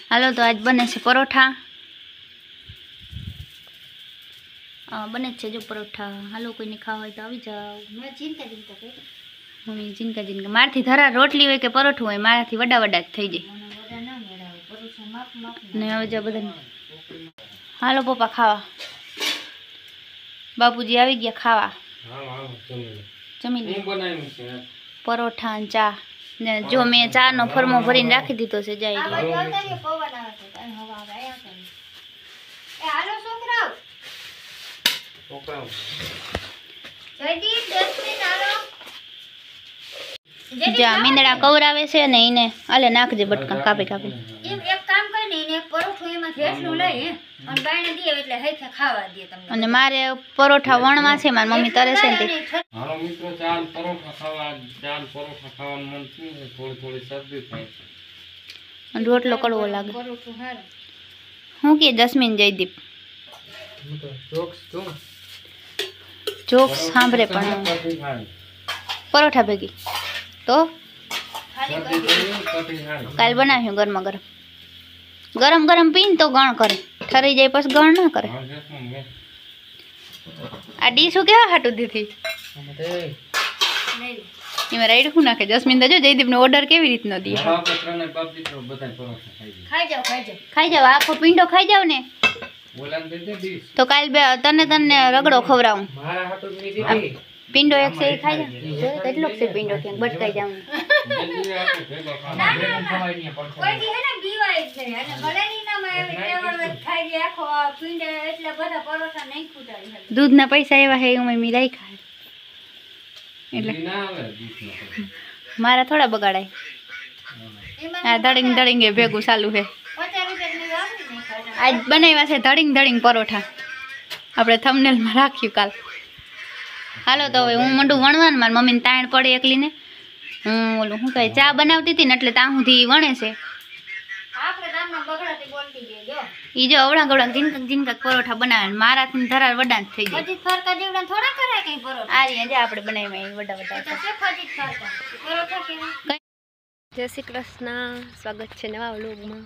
હાલો તો આજ બને છે પરોઠા બને છે જો પરોઠા હાલો કોઈને ખાવા હોય તો આવી જાઓ મમ્મી જીનકા જીનકા મારથી ધરા રોટલી હોય કે પરોઠું હોય મારાથી વડા વડા જ થઈ જાય ને હવે જા બધા હાલો પપ્પા ખાવા બાપુજી આવી ગયા ખાવા જમી પરોઠા અને ચા ને જો મેં ચા નો ફરમો ભરીને રાખી દીધો છે જાય જા મીંદડા કવરાવે છે ને એને આલે નાખજે બટકા કાપી કાપી એક કામ કરીને એને પરોઠું એમાં ભેસનું લઈ અને બાયણે દે એટલે હેઠે ખાવા દે તમને અને મારે પરોઠા વણવા છે મારી મમ્મી તરે છે ને હાલો મિત્રો ચાલ પરોઠા ખાવાનું મન થયું છે થોડી શરદી થાય છે અને રોટલો કડવો લાગે પરોઠું હારું હું કે જસ્મીન જયદીપ જોક્સ સાંભળે પણ પરોઠા ભેગી તો કાલ બનાવ્યું ગરમા ગરમ ગરમ ગરમ પીને તો ગણ કરે ઠરી જાય પછી ગણ ના કરે આ ડીશું કેવા હાટું દીધી એમાં રાઈડ શું નાખે જસ્મીન જો જયદીપ નો ઓર્ડર કેવી રીતનો દે ખાઈ જાવ આખો પીંડો ખાઈ જાવ ને તો કાલ તને રગડો ખવડાવું પીંડો એક છે ખાઈ જાવ કેટલો છે પીંડો ક્યાંક બટકાઈ જાવ કોઈ દી હે ને બીવાય છે અને ભલેની ના માં કેવળ ખાઈ ગયા આખો પીંડે એટલે બધા પરોઠા નહીં ખૂટાડી દૂધના પૈસા એવા હે હું મિલાઈ ખાય એટલે મારા થોડા બગાડાય આ ધડિંગ ધડિંગ એ ભેગું ચાલુ છે આજ બનાવ્યા છે ધડિંગ ધડિંગ પરોઠા આપણે થંબનેલમાં રાખ્યું કાલ હાલો તો હવે હું મંડું વણવાનું મારી મમ્મીને તાણ પડે એકલીને હું ઓલું શું કહે ચા બનાવતી હતી ને એટલે ત્યાં સુધી વણે છે ઈ જો અવળા ગવડા જીનકા જીનકા પરોઠા બનાવે મારાથી ધરાર વડા થઈ જાય પછી ફરકા જેવડા થોડા કરાય કઈ પરોઠા આ રીતે આપણે બનાવી વડા વડા પરોઠા કેવા જય શ્રી કૃષ્ણ સ્વાગત છે નવા વ્લોગમાં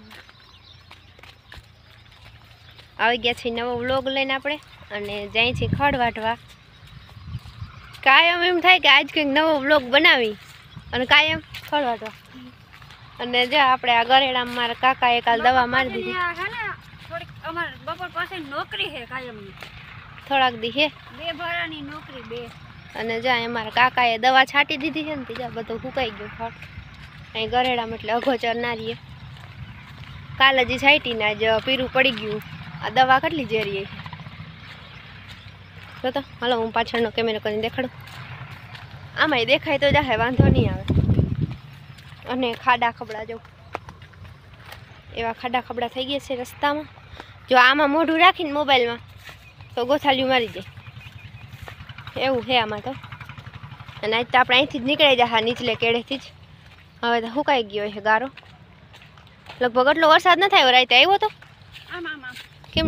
આવી ગયા છે નવો વ્લોગ લઈને આપણે અને જાય છે ખડ વાટવા કાયમ એમ થાય કે આજ કંઈક નવો વ્લોગ બનાવી અને કાયમ ખડ વાટવા અને જો આપણે આ ગરેડામાં મારા કાકાએ કાલ દવા મારી દીધી થોડીક અમાર બપોર પાસે નોકરી છે કાયમની થોડાક દી હે 2 ભરાની નોકરી 2 અને જો અમારા કાકાએ દવા છાંટી દીધી છે ને ત્યાં બધું સુકાઈ ગયું ખડ અહીં ગરેડામાં એટલે અઘોચર ના રહીએ કાલ હજી છાંટી ને આજ પીરું પડી ગયું આ દવા કેટલી ઝેરી છે તો હાલો હું પાછળનો કેમેરો કરીને દેખાડું આમાંય દેખાય તો જાહે વાંધો નહીં આવે અને ખાડા ખબડા જો એવા ખાડા ખબડા થઈ ગયા છે રસ્તામાં જો આમાં મોઢું રાખીને મોબાઈલમાં તો ગોથાલિયું મારી જાય એવું છે આમાં તો અને આજ તો આપણે અહીંથી જ નીકળી જાય નીચલે કેળેથી જ હવે તો સુકાઈ ગયો છે ગારો લગભગ એટલો વરસાદ ન થાય રાતે આવ્યો તો કેમ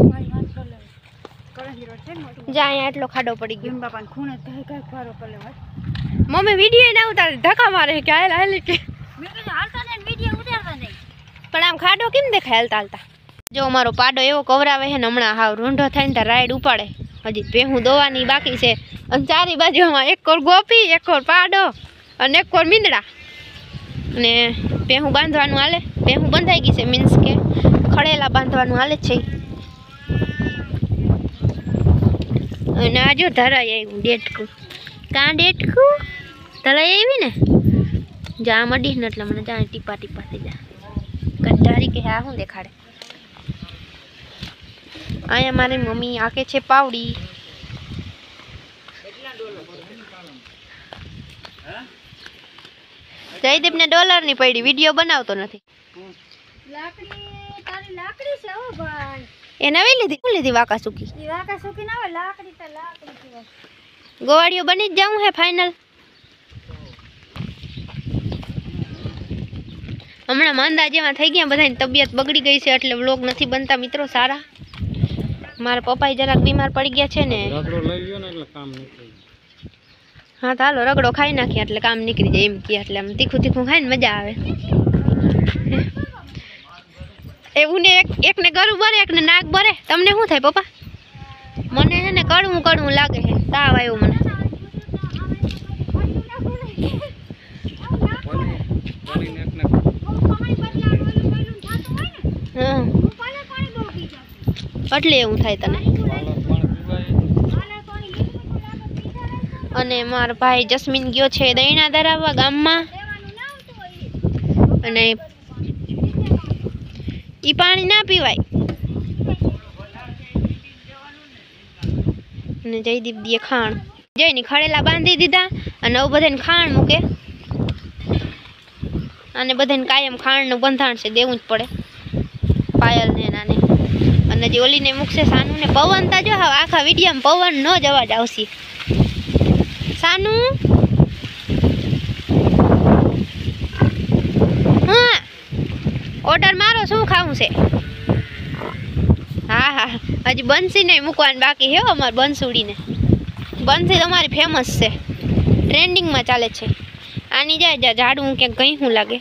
જા અહીંયા એટલો ખાડો પડી ગયો બાપા ખૂણે કઈ ખારો કરે મમ્મી વિડીયો ના ઉતારે ધક્કા મારે કે હાલી કે મેં કીધું હાલતા ને વિડિયો ઉતારતા નહીં પણ આમ ખાડો કેમ દેખાય હાલતા હાલતા જો અમારો પાડો એવો કવરાવે છે ને હમણાં હાવ રૂંઢો થઈને ત્યાં રાઈડ ઉપાડે હજી ભેહું દોવાની બાકી છે અને ચારી બાજુમાં એક કોર ગોપી એક કોર પાડો અને એક કોર મીંદડા અને ભેહું બાંધવાનું હાલે ભેહું બંધાઈ ગઈ છે મીન્સ કે ખડેલા બાંધવાનું હાલે જ છે અને આ જો ધરાઈ આવ્યું ડેટકું કાં ડેટકું ધરાઈ આવી ને જા મડી ને એટલે મને જા ટીપા ટીપા થઈ જા કંટારી કે હા શું દેખાડે અહીંયા મારી મમ્મી આકે છે પાવડી જયદીપને ડોલરની પડી વિડીયો બનાવતો નથી લાકડી છે હો ભાઈ એ નવી લીધી શું લીધી વાકા સુકી ના હોય લાકડી તો લાકડી ગોવાળીઓ બની જ જાઉં હે ફાઇનલ હમણાં માંદા જેવા થઈ ગયા બધાની તબિયત બગડી ગઈ છે એટલે વ્લોગ નથી બનતા મિત્રો સારા મારા પપ્પા જરાક બીમાર પડી ગયા છે ને હા તો હાલો રગડો ખાઈ નાખીએ એટલે કામ નીકળી જાય એમ કે એટલે આમ તીખું તીખું ખાઈને મજા આવે એવું ને એકને ગરું બરે એકને નાક બરે તમને શું થાય પપ્પા મને છે ને કડવું કડવું લાગે છે તાવ આવ્યો મને હા એટલે એવું થાય તને અને મારો ભાઈ જસ્મીન ગયો છે દહીણા ધરાવવા ગામમાં અને ઈ પાણી ના પીવાય અને જયદીપ દીએ ખાણ જયની ખડેલા બાંધી દીધા અને હવે બધાને ખાણ મૂકે અને બધાને કાયમ ખાણનું બંધાણ છે દેવું જ પડે પાયલ ને નાને અને જે ઓલીને મૂકશે સાનું ને પવન તા જો આખા વિડીયામાં પવન નો જ અવાજ આવશે સાનું હા ઓર્ડર મારો શું ખાવું છે હા હા હજી બંસી નહીં મૂકવાનું બાકી હે અમારે બંસુડીને બંસી તમારી ફેમસ છે ટ્રેન્ડિંગમાં ચાલે છે આની જાય ઝાડવું ક્યાંક કઈ શું લાગે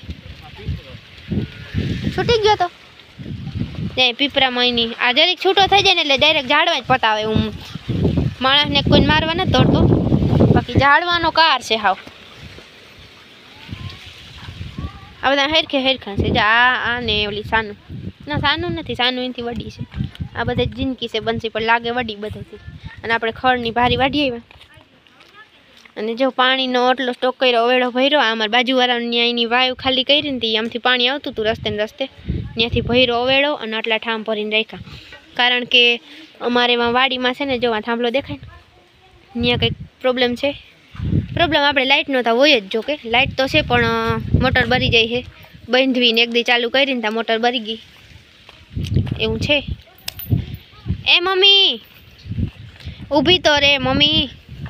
છૂટી ગયો તો જાય પીપરામાં એની આ જરીક છૂટો થઈ જાય ને એટલે ડાયરેક્ટ ઝાડવા જ પતાવે હું માણસને કોઈ મારવા નથી દોડતો બાકી ઝાડવાનો કાર છે હાવ આ બધા હેરખા છે આ ને ઓલી સાનું ના સાનું નથી સાનું એનાથી વડી છે આ બધા જિંદગી છે બંસી પણ લાગે વડી બધાથી અને આપણે ખડની ભારી વાઢી આવ્યા અને જો પાણીનો એટલો સ્ટોક કર્યો અવેડો ભર્યો અમારા બાજુવાળાની અહીંની વાયુ ખાલી કરી ને આમથી પાણી આવતું હતું રસ્તે ને રસ્તે ત્યાંથી ભર્યો અવેડો અને આટલા ઠામ ભરીને રાખ્યા કારણ કે અમારે એમાં વાડીમાં છે ને જો આ થાંભલો દેખાય ને ત્યાં કંઈક પ્રોબ્લેમ છે પ્રોબ્લેમ આપણે લાઇટનો તો હોય જ જો કે લાઇટ તો છે પણ મોટર બરી જાય છે બંધવીને એક દી ચાલુ કરીને ત્યાં મોટર બરી ગઈ એવું છે એ મમ્મી ઊભી તો રે મમ્મી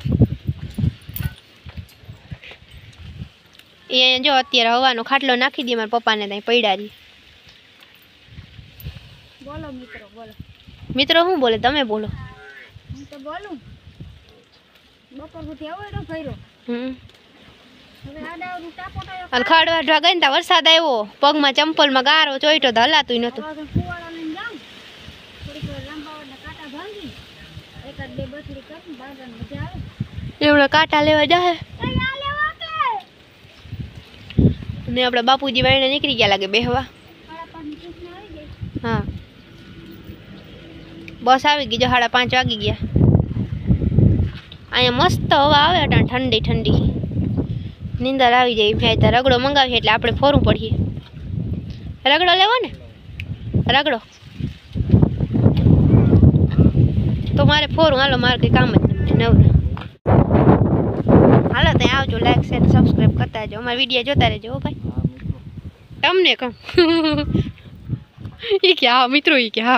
એ અહીંયા જો અત્યારે હવાનો ખાટલો નાખી દઈએ મારા પપ્પાને ત્યાં પડ્યા રહી બોલો મિત્રો બોલો મિત્રો શું બોલે તમે બોલો હું તો બોલું બપોર સુધી અવેડો ભર્યો હવે આડાવડું ટાપોટાયો અને ખાડ વાઢવા ગઈ ને ત્યાં વરસાદ આવ્યો પગમાં ચંપલમાં ગારો ચોઈટો તો હલાતું નહોતું ફુવાળા લઈને જાઉં થોડીક વાર લાંબાવાના કાંટા ભાંગી એકાદ બે બથડી કરી બાજરાને મજા આવે એવડા કાંટા લેવા જાય ને આપણા બાપુજી વાઈને નીકળી ગયા લાગે બેહવા હા બસ આવી ગઈ જો 5:30 વાગી ગયા અહીંયા મસ્ત હવા આવે અટાણ ઠંડી ઠંડી નીંદર આવી જાય મેં તો રગડો મંગાવીએ એટલે આપણે ફોરવું પડીએ રગડો લેવો ને રગડો તો મારે ફોરું હાલો મારે કંઈ કામ જ નથી નવરા હાલો ત્યાં આવજો લાઈક શેર સબસ્ક્રાઈબ કરતા રહેજો અમારા વિડીયો જોતા રહેજો હો ભાઈ તમને કહું એ કે હા મિત્રો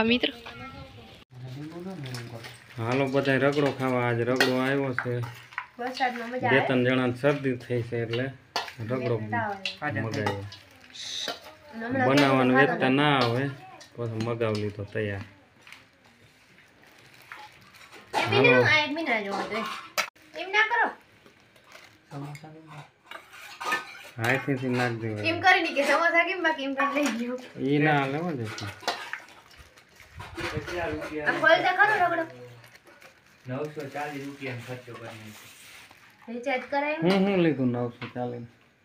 હાલો બધા રગડો ખાવા આજ રગડો આવ્યો છે વરસાદમાં મજા બે આવે ત્રણ જણા શરદી થઈ છે એટલે રગડો મગાવ્યો બનાવવાનું વેચતા ના આવે પછી મગાવી લીધો તૈયાર હાલો એમ ના કરો હાથેથી નાખ દેવાય એમ કરીને કે સમોસા કેમ બાકી એમ કરી લઈ ગયો ઈ ના લેવા દે આ ખોલતા ખરો રગડો 940 રૂપિયાનો ખર્ચો કરી રિચાર્જ કરાય હું લીધું 940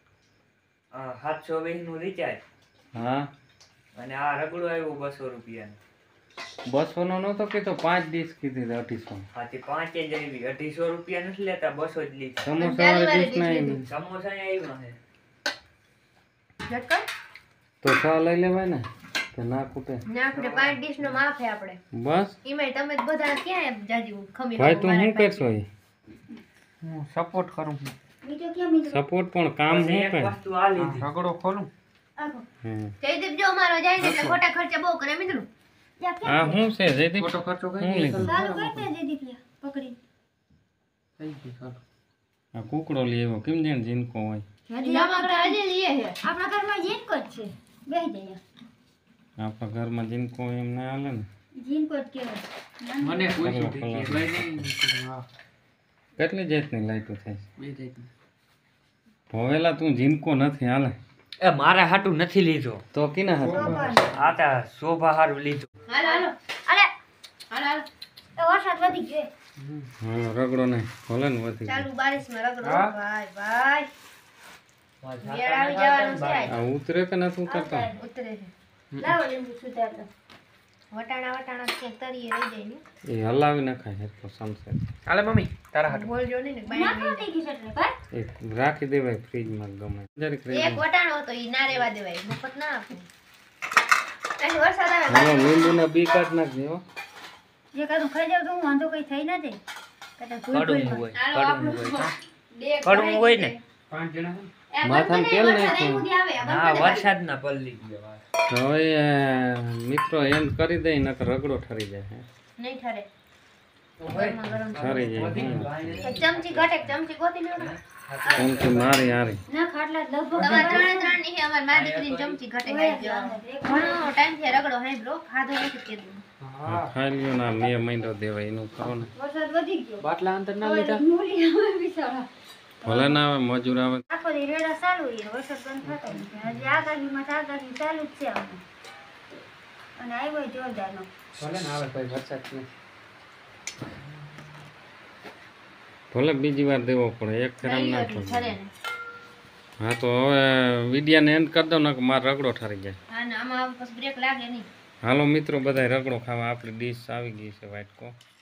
720 નું રિચાર્જ હા અને આ રગડો આવ્યો 200 રૂપિયાનો 200 નો નતો કીધો 5 ડીશ કીધી 250 હાથી 5 જ આવી 250 રૂપિયા નથી લેતા 200 જ લીધા સમોસા વાળી ડીશ નહીં સમોસા આવ્યા છે ઝટકા તો 6 લઈ લેવાય ને કે ના કૂટે ના આપણે 5 ડીશ નો માફ હે આપણે બસ ઈમે તમે બધા ક્યાં જાજી ખમી ભાઈ તું શું કરશો ઈ હું સપોર્ટ કરું બીજો ક્યાં મિત્રો સપોર્ટ પણ કામ શું એક કરે વસ્તુ આ લીધી રગડો ખોલું આખો જયદીપ જો મારો જાય ને એટલે ખોટા ખર્ચા બહુ કરે મિત્રો આ શું છે જયદીપ ખોટો ખર્ચો શું કરી લીધું ચાલુ કરતા જયદીપ પકડી થઈ ગયું ચાલો આ કુકડો લેવો કેમ જેન જીનકો હોય હજી આપણા આજે લઈએ છે આપણા ઘરમાં જીનકો જ છે બેહી જઈએ આપણા ઘરમાં જીનકો એમ ના હાલે ને જીનકો જ કહેવાય મને પૂછ્યું કલર. કે લઈ જઈ હા કેટલી જાતની લાઈટો થાય બે જાતની ભવેલા તું જીનકો નથી હાલે એ મારા હાટું નથી લીધો તો કિના હતું આ તા શોભા હારું લીધું હાલો હાલો અરે હાલો હાલો એ વરસાદ વધી ગયો હા રગડો ને ભલે ને વધી ચાલુ બારિશમાં રગડો હા? ભાઈ ભાઈ મેળ આવી જવાનું છે આજ. આ ઉતરે કે નથી ઉતરતા ઉતરે છે લાવો લીંબુ સુધાર દો વટાણા ક્યાંક તરીએ રહી જાય ને એ હલાવી નખાય એટલો સમસે હાલે મમ્મી તારા હાટું બોલજો નહીં ને નાખો બાઈ થઈ ગયું છે એટલે ભાઈ એક રાખી દેવાય ફ્રીજમાં ગમે જરીક રહી એક વટાણો હતો ઈ ના રેવા દેવાય મફત ના આપું અહીં વરસાદ આવે જાય લીંબુના બી કાઢ નાખજે હો જે કાદું ખાઈ જાવ તો હું વાંધો કઈ થઈ નથી કદાચ કડવું હોય હાલો કડવું આપણું હોય બે કડવું હોય ને 5 જણા એ માથામાં તેલ નાખ્યું. હા વરસાદના પલ્લી ગયા તો હવે મિત્રો એમ કરી દઈ નકર રગડો ઠરી જાય નહીં ઠરે ઠરી જાય એક ચમચી ઘટે એક ચમચી ગોતી લ્યો ને ચમચી મારી હારી ના ખાટલા લગભગ તમારે ત્રણે ત્રણ ની છે અમાર મારી દીકરીની ચમચી ઘટે ખાઈ ગયો ઘણો ટાઈમ થી રગડો હે બ્રો ખાધો નથી કીધું ખાઈ લ્યો ના મેં મહિનો દેવાય એનું ખાઓ ને વરસાદ વધી ગયો બાટલા અંતર ના લીધા મૂલી આવે બિચારા ભલે ના આવે મજૂર આવે આખો દી રેડા ચાલુ છે વરસાદ બંધ થતો નથી હજી આગાહીમાં આગાહી ચાલુ જ છે આમાં અને આવ્યો જોરદારનો ભલે ના આવે કોઈ વરસાદ નહીં ભલે બીજી વાર દેવો પડે એક ફેરામ ના એટલું ઠરે ઠરે ને હા તો હવે વિડિયાને એન્ડ કરી દો ને કે મારો રગડો ઠરી જાય હા ને આમાં પછી બ્રેક લાગે નહીં હાલો મિત્રો બધા રગડો ખાવા આપણી ડીશ આવી ગઈ છે વાટકો